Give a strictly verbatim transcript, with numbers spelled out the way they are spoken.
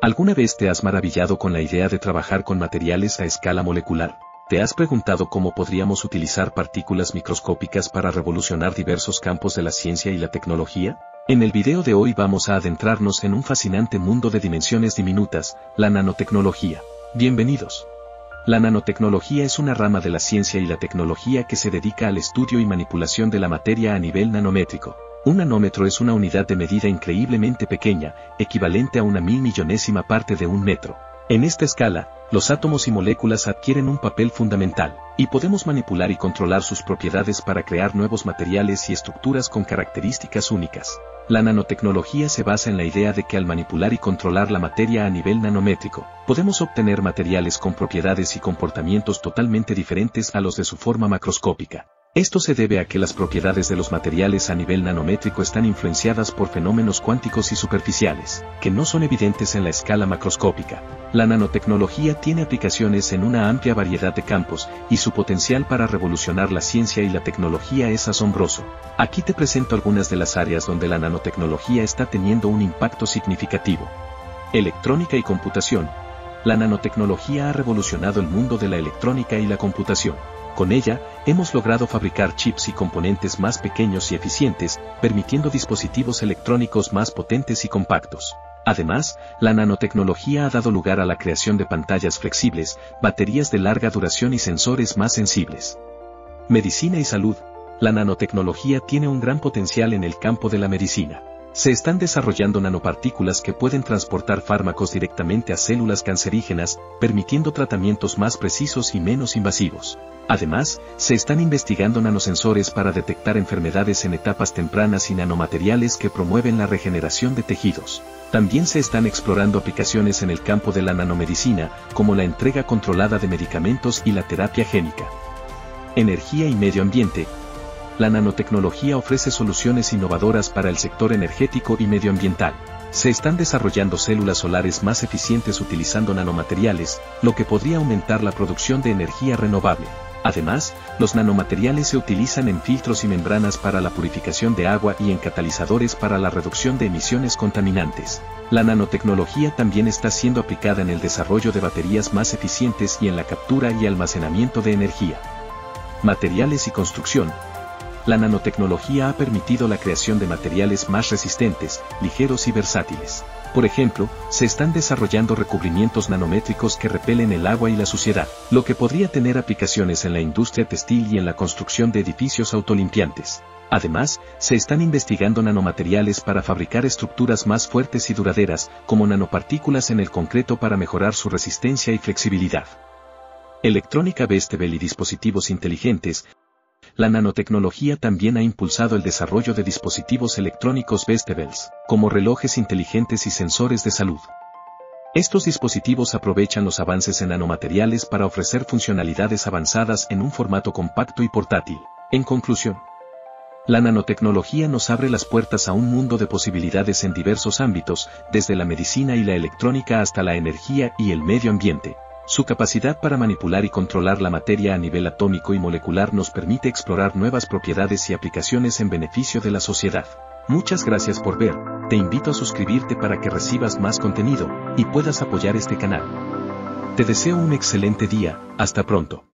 ¿Alguna vez te has maravillado con la idea de trabajar con materiales a escala molecular? ¿Te has preguntado cómo podríamos utilizar partículas microscópicas para revolucionar diversos campos de la ciencia y la tecnología? En el video de hoy vamos a adentrarnos en un fascinante mundo de dimensiones diminutas, la nanotecnología. Bienvenidos. La nanotecnología es una rama de la ciencia y la tecnología que se dedica al estudio y manipulación de la materia a nivel nanométrico. Un nanómetro es una unidad de medida increíblemente pequeña, equivalente a una mil millonésima parte de un metro. En esta escala, los átomos y moléculas adquieren un papel fundamental, y podemos manipular y controlar sus propiedades para crear nuevos materiales y estructuras con características únicas. La nanotecnología se basa en la idea de que al manipular y controlar la materia a nivel nanométrico, podemos obtener materiales con propiedades y comportamientos totalmente diferentes a los de su forma macroscópica. Esto se debe a que las propiedades de los materiales a nivel nanométrico están influenciadas por fenómenos cuánticos y superficiales, que no son evidentes en la escala macroscópica. La nanotecnología tiene aplicaciones en una amplia variedad de campos, y su potencial para revolucionar la ciencia y la tecnología es asombroso. Aquí te presento algunas de las áreas donde la nanotecnología está teniendo un impacto significativo. Electrónica y computación. La nanotecnología ha revolucionado el mundo de la electrónica y la computación. Con ella, hemos logrado fabricar chips y componentes más pequeños y eficientes, permitiendo dispositivos electrónicos más potentes y compactos. Además, la nanotecnología ha dado lugar a la creación de pantallas flexibles, baterías de larga duración y sensores más sensibles. Medicina y salud. La nanotecnología tiene un gran potencial en el campo de la medicina. Se están desarrollando nanopartículas que pueden transportar fármacos directamente a células cancerígenas, permitiendo tratamientos más precisos y menos invasivos. Además, se están investigando nanosensores para detectar enfermedades en etapas tempranas y nanomateriales que promueven la regeneración de tejidos. También se están explorando aplicaciones en el campo de la nanomedicina, como la entrega controlada de medicamentos y la terapia génica. Energía y medio ambiente. La nanotecnología ofrece soluciones innovadoras para el sector energético y medioambiental. Se están desarrollando células solares más eficientes utilizando nanomateriales, lo que podría aumentar la producción de energía renovable. Además, los nanomateriales se utilizan en filtros y membranas para la purificación de agua y en catalizadores para la reducción de emisiones contaminantes. La nanotecnología también está siendo aplicada en el desarrollo de baterías más eficientes y en la captura y almacenamiento de energía. Materiales y construcción. La nanotecnología ha permitido la creación de materiales más resistentes, ligeros y versátiles. Por ejemplo, se están desarrollando recubrimientos nanométricos que repelen el agua y la suciedad, lo que podría tener aplicaciones en la industria textil y en la construcción de edificios autolimpiantes. Además, se están investigando nanomateriales para fabricar estructuras más fuertes y duraderas, como nanopartículas en el concreto para mejorar su resistencia y flexibilidad. Electrónica Vestibel y dispositivos inteligentes. La nanotecnología también ha impulsado el desarrollo de dispositivos electrónicos Vestibles, como relojes inteligentes y sensores de salud. Estos dispositivos aprovechan los avances en nanomateriales para ofrecer funcionalidades avanzadas en un formato compacto y portátil. En conclusión, la nanotecnología nos abre las puertas a un mundo de posibilidades en diversos ámbitos, desde la medicina y la electrónica hasta la energía y el medio ambiente. Su capacidad para manipular y controlar la materia a nivel atómico y molecular nos permite explorar nuevas propiedades y aplicaciones en beneficio de la sociedad. Muchas gracias por ver, te invito a suscribirte para que recibas más contenido y puedas apoyar este canal. Te deseo un excelente día, hasta pronto.